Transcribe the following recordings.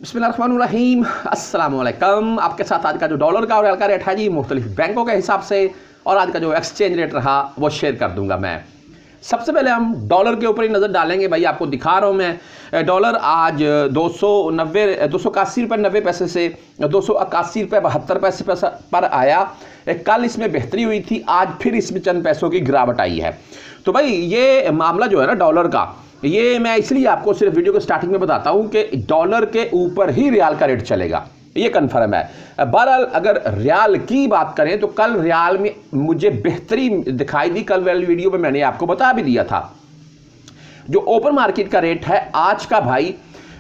बिस्मिल्लाहिर्रहमानिर्रहीम अस्सलाम वालेकुम। आपके साथ आज का जो डॉलर का और रियाल का रेट है जी मुख्तलिफ बैंकों के हिसाब से और आज का जो एक्सचेंज रेट रहा वो शेयर कर दूंगा मैं। सबसे पहले हम डॉलर के ऊपर ही नज़र डालेंगे। भाई आपको दिखा रहा हूँ मैं, डॉलर आज 281 रुपये 90 पैसे से 281 रुपये 72 पैसे पर आया। कल इसमें बेहतरी हुई थी, आज फिर इसमें चंद पैसों की गिरावट आई है। तो भाई ये मामला जो है ना डॉलर का, ये मैं इसलिए आपको सिर्फ वीडियो के स्टार्टिंग में बताता हूँ कि डॉलर के ऊपर ही रियाल का रेट चलेगा, ये कन्फर्म है। बहरहाल अगर रियाल की बात करें तो कल रियाल में मुझे बेहतरी दिखाई दी। कल वाली वीडियो में मैंने आपको बता भी दिया था जो ओपन मार्केट का रेट है आज का, भाई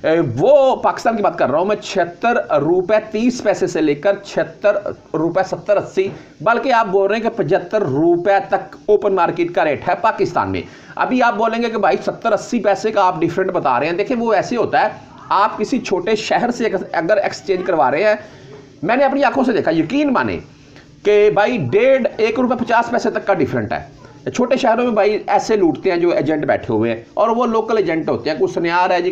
वो पाकिस्तान की बात कर रहा हूं मैं, 76 रुपये 30 पैसे से लेकर 76 रुपये 70 80, बल्कि आप बोल रहे हैं कि 75 रुपये तक ओपन मार्केट का रेट है पाकिस्तान में। अभी आप बोलेंगे कि भाई 70-80 पैसे का आप डिफरेंट बता रहे हैं। देखिए वो ऐसे होता है, आप किसी छोटे शहर से अगर एक्सचेंज करवा रहे हैं, मैंने अपनी आंखों से देखा, यकीन माने कि भाई 1.5 रुपये 50 पैसे तक का डिफरेंट है। छोटे शहरों में भाई ऐसे लूटते हैं जो एजेंट बैठे हुए हैं, और वो लोकल एजेंट होते हैं। कोई सुनियार है जी,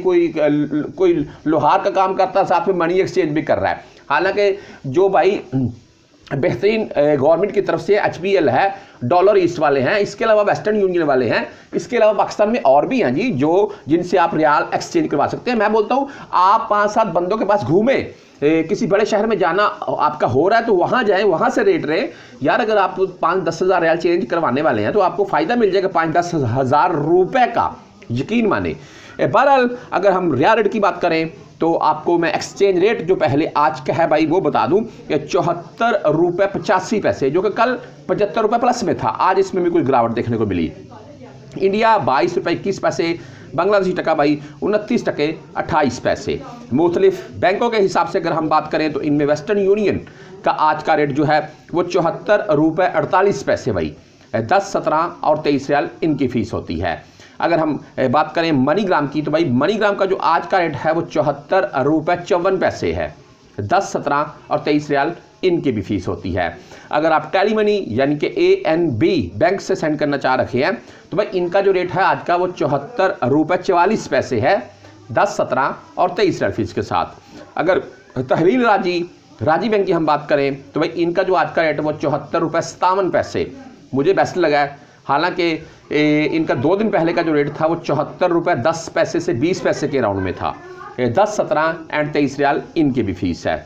कोई लोहार का काम करता है, साथ में मनी एक्सचेंज भी कर रहा है। हालांकि जो भाई बेहतरीन गवर्नमेंट की तरफ से HBL है, डॉलर ईस्ट वाले हैं, इसके अलावा वेस्टर्न यूनियन वाले हैं, इसके अलावा पाकिस्तान में और भी हैं जी जो जिनसे आप रियाल एक्सचेंज करवा सकते हैं। मैं बोलता हूँ आप 5-7 बंदों के पास घूमें, किसी बड़े शहर में जाना आपका हो रहा है तो वहाँ जाएं, वहाँ से रेट रहे यार। अगर आप 5-10 हज़ार रियाल चेंज करवाने वाले हैं तो आपको फ़ायदा मिल जाएगा 5-10 हज़ार रुपये का, यकीन माने। बहरहाल अगर हम रियाल रेट की बात करें तो आपको मैं एक्सचेंज रेट जो पहले आज का है भाई वो बता दूं कि 74 रुपये 85 पैसे, जो कि कल 75 रुपये प्लस में था, आज इसमें भी कोई गिरावट देखने को मिली। इंडिया 22 रुपये 21 पैसे, बांग्लादेशी टका भाई 29 टके 28 पैसे। मुख्तलिफ बैंकों के हिसाब से अगर हम बात करें तो इनमें वेस्टर्न यूनियन का आज का रेट जो है वो 74 रुपये 48 पैसे भाई, 10, 17 और 23 रियाल इनकी फ़ीस होती है। अगर हम बात करें मनीग्राम की तो भाई मनीग्राम का जो आज का रेट है वो 74 रुपये 54 पैसे है, 10, 17 और 23 रियाल इनकी भी फीस होती है। अगर आप टेली मनी यानी कि ANB बैंक से सेंड करना चाह रखे हैं तो भाई इनका जो रेट है आज का वो 74 रुपये 44 पैसे है, 10, 17 और 23 रियाल फीस के साथ। अगर तहवील राजी बैंक की हम बात करें तो भाई इनका जो आज का रेट है वो 74 रुपये 57 पैसे, मुझे बेस्ट लगा है। हालांकि इनका 2 दिन पहले का जो रेट था वो 74 रुपये 10 पैसे से 20 पैसे के राउंड में था। 10, 17 एंड 23 रियाल इनकी भी फीस है।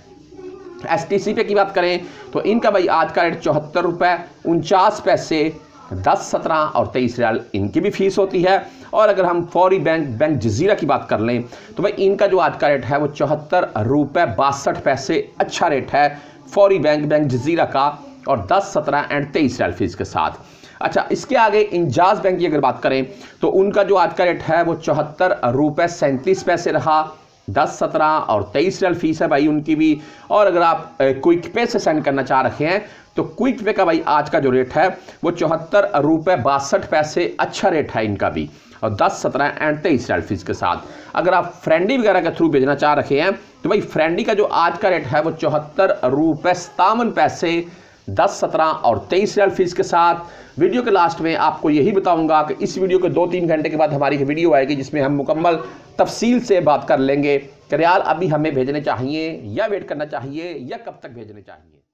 STC पे की बात करें तो इनका भाई आज का रेट 74 रुपये 49 पैसे, 10, 17 और 23 रियाल इनकी भी फीस होती है। और अगर हम फौरी बैंक जजीरा की बात कर लें तो भाई इनका जो आज का रेट है वो 74 रुपये 62 पैसे, अच्छा रेट है फौरी बैंक जजीरा का, और 10, 17 एंड 23 रियाल फीस के साथ। अच्छा, इसके आगे इंजाज बैंक की अगर बात करें तो उनका जो आज का रेट है वो 74 रुपये 37 पैसे रहा, 10, 17 और 23 रियाल फीस है भाई उनकी भी। और अगर आप क्विक पे से सेंड करना चाह रहे हैं तो क्विक पे का भाई आज का जो रेट है वो 74 रुपये 62 पैसे, अच्छा रेट है इनका भी, और 10, 17 एंड 23 रियाल फीस के साथ। अगर आप फ्रेंडी वगैरह के थ्रू भेजना चाह रहे हैं तो भाई फ्रेंडी का जो आज का रेट है वो 74 रुपये 57 पैसे, 10, 17 और 23 रियाल फीस के साथ। वीडियो के लास्ट में आपको यही बताऊंगा कि इस वीडियो के 2-3 घंटे के बाद हमारी वीडियो आएगी जिसमें हम मुकम्मल तफसील से बात कर लेंगे कि रियाल अभी हमें भेजने चाहिए या वेट करना चाहिए या कब तक भेजने चाहिए।